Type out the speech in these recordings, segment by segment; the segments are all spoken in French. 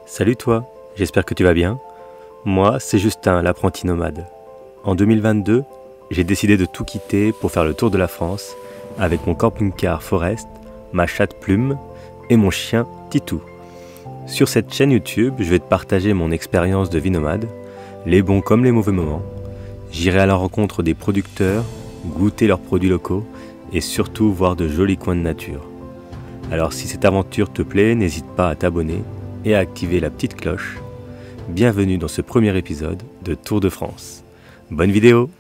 Salut toi, j'espère que tu vas bien. Moi, c'est Justin, l'apprenti nomade. En 2022, j'ai décidé de tout quitter pour faire le tour de la France avec mon camping-car Forest, ma chatte Plume et mon chien Titou. Sur cette chaîne YouTube, je vais te partager mon expérience de vie nomade, les bons comme les mauvais moments. J'irai à la rencontre des producteurs, goûter leurs produits locaux et surtout voir de jolis coins de nature. Alors si cette aventure te plaît, n'hésite pas à t'abonner et à activer la petite cloche. Bienvenue dans ce premier épisode de Tour de France. Bonne vidéo!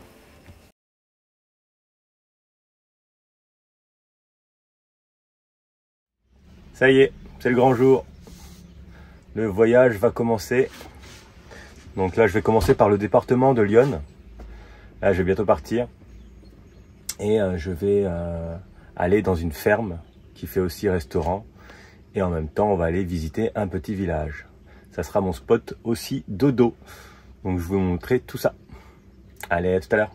Ça y est, c'est le grand jour. Le voyage va commencer. Donc là, je vais commencer par le département de l'Yonne. Là, je vais bientôt partir. Et je vais aller dans une ferme qui fait aussi restaurant. Et en même temps, on va aller visiter un petit village. Ça sera mon spot aussi dodo. Donc je vais vous montrer tout ça. Allez, à tout à l'heure.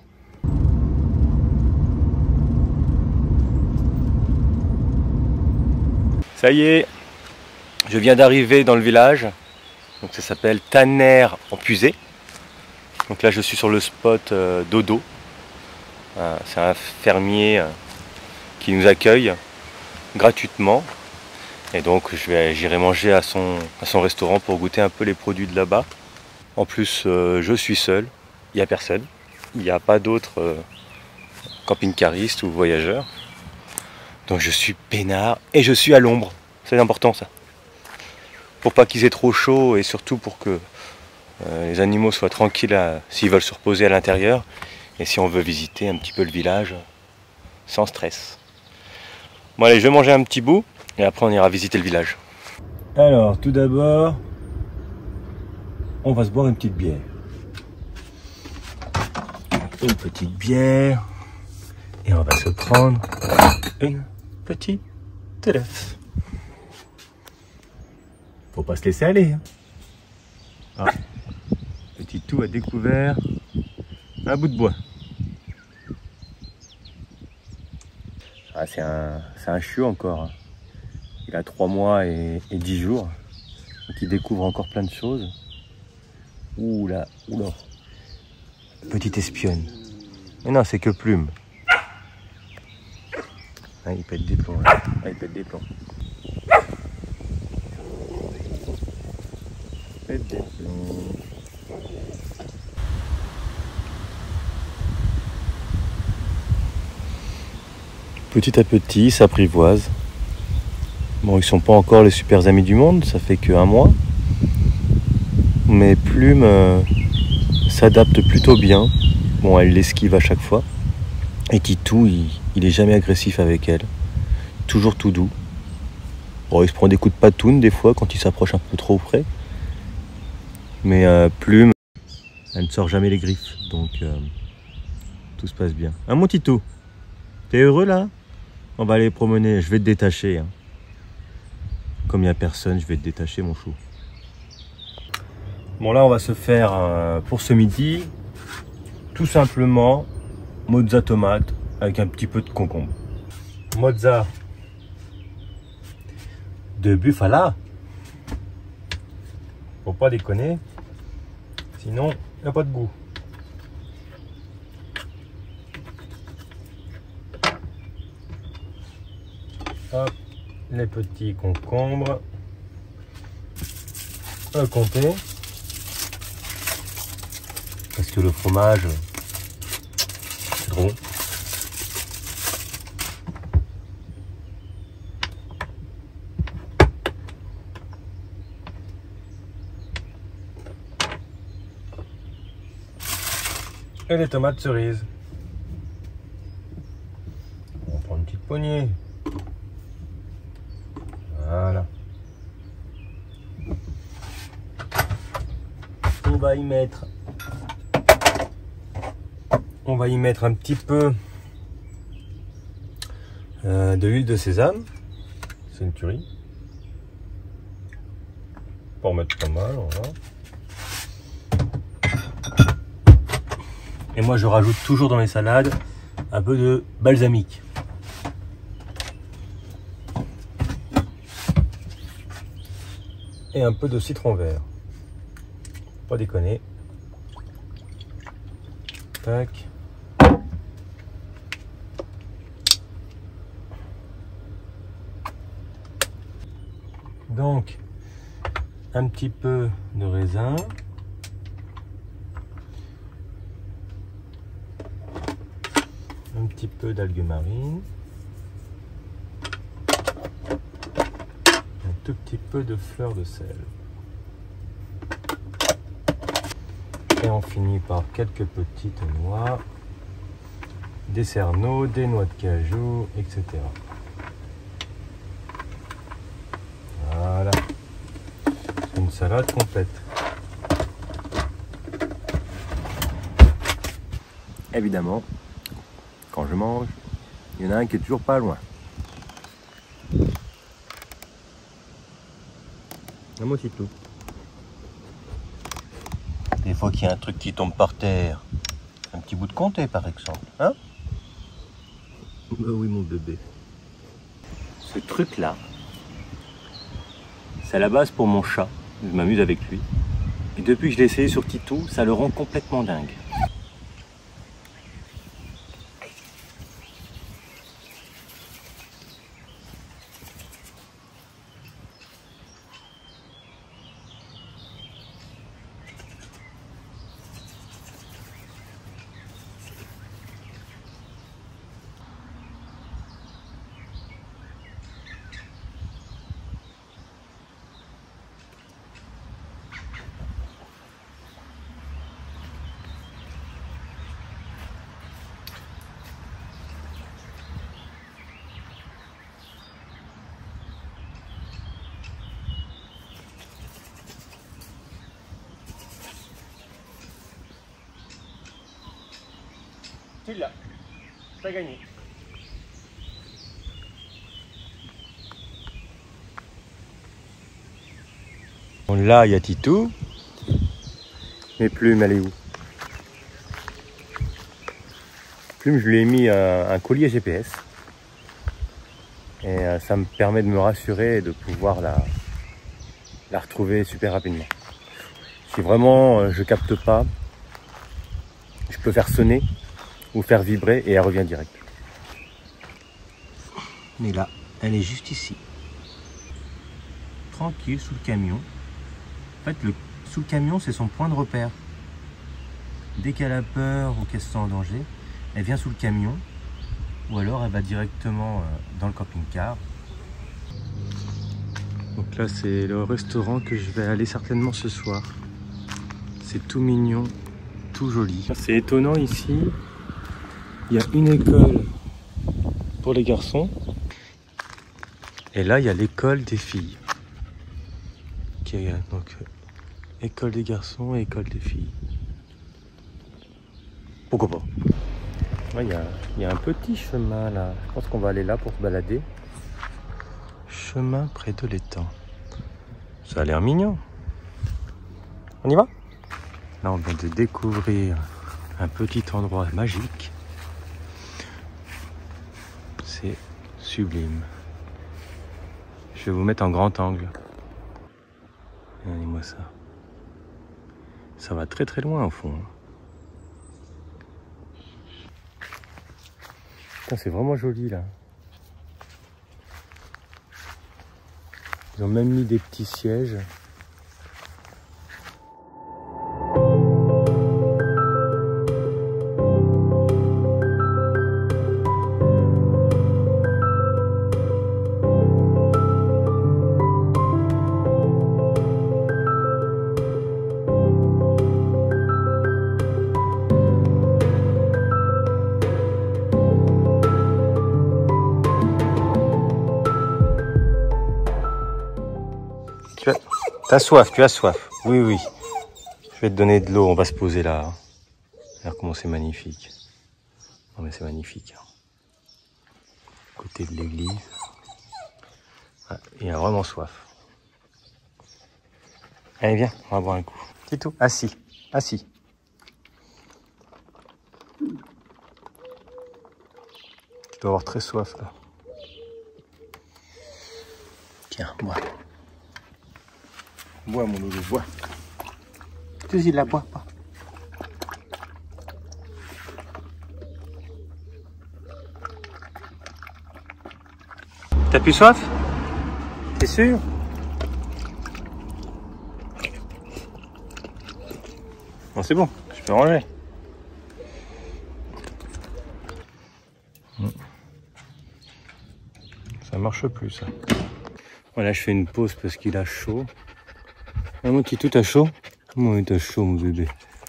Ça y est, je viens d'arriver dans le village. Donc ça s'appelle Tanner-en-Puisé. Donc là, je suis sur le spot dodo. C'est un fermier qui nous accueille gratuitement. Et donc j'irai manger à son restaurant pour goûter un peu les produits de là-bas. En plus, je suis seul, il n'y a personne. Il n'y a pas d'autres camping-caristes ou voyageurs. Donc je suis peinard et je suis à l'ombre. C'est important ça. Pour pas qu'ils aient trop chaud et surtout pour que les animaux soient tranquilles s'ils veulent se reposer à l'intérieur. Et si on veut visiter un petit peu le village sans stress. Bon allez, je vais manger un petit bout. Et après on ira visiter le village. Alors tout d'abord, on va se boire une petite bière. Une petite bière. Et on va se prendre une petite œuf. Faut pas se laisser aller. Hein. Ah. Petit tout à découvert. Un bout de bois. Ah, c'est un chiot encore. Il a 3 mois et 10 jours. Donc il découvre encore plein de choses. Oula, oula. Petite espionne. Mais non, c'est que Plume. Ah, il pète des plombs. Là. Ah, il pète des plombs. Il pète des plombs. Petit à petit, il s'apprivoise. Bon, ils sont pas encore les super amis du monde, ça fait que 1 mois. Mais Plume s'adapte plutôt bien. Bon, elle l'esquive à chaque fois. Et Titou, il est jamais agressif avec elle. Toujours tout doux. Bon, il se prend des coups de patoune des fois quand il s'approche un peu trop près. Mais Plume, elle ne sort jamais les griffes. Donc tout se passe bien. Ah mon Titou, t'es heureux là? On va aller promener, je vais te détacher. Hein. Comme il n'y a personne, je vais te détacher mon chou. Bon là on va se faire pour ce midi tout simplement mozza tomate avec un petit peu de concombre. Mozza de Bufala. Faut pas déconner, sinon il n'y a pas de goût. Hop, les petits concombres. À compter. Parce que le fromage, c'est trop bon. Et les tomates cerises. On prend une petite poignée. Voilà. On va y mettre un petit peu de l'huile de sésame. C'est une tuerie. Pour mettre pas mal, voilà. Et moi je rajoute toujours dans mes salades un peu de balsamique. et un peu de citron vert. Pas déconner. Tac. Donc, un petit peu de raisin. Un petit peu d'algues marines. Un tout petit peu de fleur de sel. Et on finit par quelques petites noix, des cerneaux, des noix de cajou, etc. Voilà. C'est une salade complète. Évidemment, quand je mange, il y en a un qui est toujours pas loin. Un mot tout. Des fois qu'il y a un truc qui tombe par terre, un petit bout de comté par exemple, hein? Bah oui mon bébé. Ce truc là, c'est à la base pour mon chat, je m'amuse avec lui. Et depuis que je l'ai essayé sur Titou, ça le rend complètement dingue. Tu l'as, t'as gagné. Bon, là, il y a Titou. Mes plumes, elle est où? Plume, je lui ai mis un collier GPS. Et ça me permet de me rassurer et de pouvoir la retrouver super rapidement. Si vraiment je capte pas, je peux faire sonner ou faire vibrer et elle revient direct. Mais là, elle est juste ici. Tranquille, sous le camion. En fait, sous le camion, c'est son point de repère. Dès qu'elle a peur ou qu'elle se sent en danger, elle vient sous le camion. Ou alors elle va directement dans le camping-car. Donc là, c'est le restaurant que je vais aller certainement ce soir. C'est tout mignon, tout joli. C'est étonnant ici. Il y a une école pour les garçons. Et là, il y a l'école des filles. Qui est donc école des garçons et école des filles. Pourquoi pas? Ouais, il y a un petit chemin là. Je pense qu'on va aller là pour se balader. Chemin près de l'étang. Ça a l'air mignon. On y va? Là, on vient de découvrir un petit endroit magique. C'est sublime. Je vais vous mettre en grand angle. Regardez-moi ça. Ça va très très loin au fond. C'est vraiment joli là. Ils ont même mis des petits sièges. T'as soif, tu as soif. Oui, oui. Je vais te donner de l'eau, on va se poser là. Regarde comment c'est magnifique. Non mais c'est magnifique. Côté de l'église. Ah, il a vraiment soif. Allez, viens, on va boire un coup. Titou, assis, assis. Tu dois avoir très soif là. Tiens, bois. Bois mon doudou, bois. Tu dis la bois pas. T'as plus soif? T'es sûr? Bon, c'est bon, je peux ranger. Ça marche plus, ça. Voilà, je fais une pause parce qu'il a chaud. Ah, mon petit, tout a chaud? Comment il a chaud, mon bébé?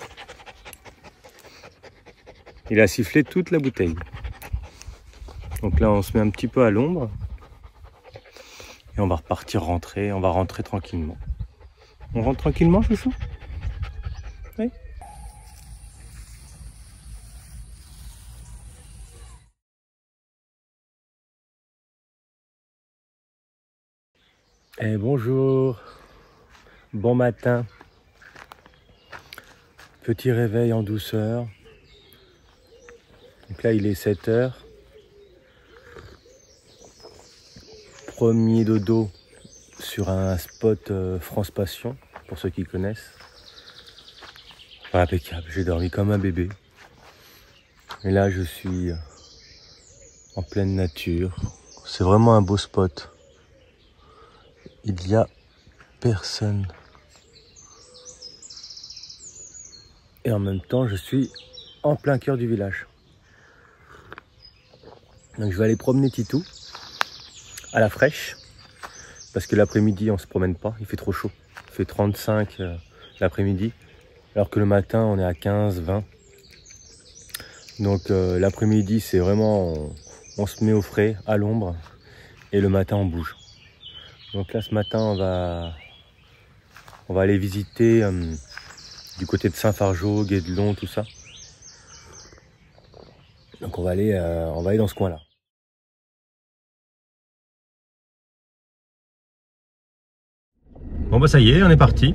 Il a sifflé toute la bouteille. Donc là, on se met un petit peu à l'ombre. Et on va repartir rentrer. On va rentrer tranquillement. On rentre tranquillement, chouchou? Oui. Eh bonjour. Bon matin. Petit réveil en douceur. Donc là, il est 7 h. Premier dodo sur un spot France Passion, pour ceux qui connaissent. Enfin, impeccable, j'ai dormi comme un bébé. Et là, je suis en pleine nature. C'est vraiment un beau spot. Il n'y a personne. Et en même temps, je suis en plein cœur du village. Donc je vais aller promener Titou à la fraîche. Parce que l'après-midi, on se promène pas, il fait trop chaud. Il fait 35 l'après-midi. Alors que le matin, on est à 15, 20. Donc l'après-midi, c'est vraiment, on se met au frais, à l'ombre. Et le matin, on bouge. Donc là, ce matin, on va aller visiter du côté de Saint-Fargeau, Guédelon, tout ça. Donc on va aller dans ce coin-là. Bon bah ça y est, on est parti.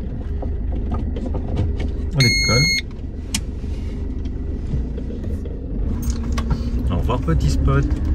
On décolle. Au revoir petit spot.